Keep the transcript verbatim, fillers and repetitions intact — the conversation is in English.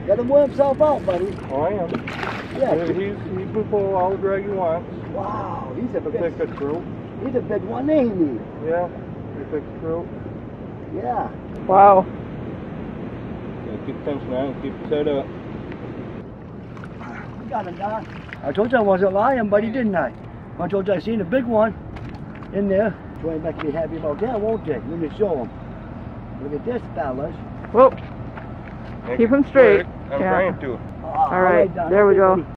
Let him wear himself out, buddy. Oh, I am. Yeah. He's, he can pull all the drag he wants. Wow, he's a The big, thicket through. he's a big one, ain't he? Yeah, the thicket through. Yeah. Wow. Yeah, keep tension on and keep his head up. We got him, Don. I told you I wasn't lying, buddy, didn't I? I told you I seen a big one in there. So ain't making me happy about that, won't they? Let me show him. Look at this, fellas. Whoa. Keep him straight. I'm Yeah. trying to. Oh, All right, Don. there we go.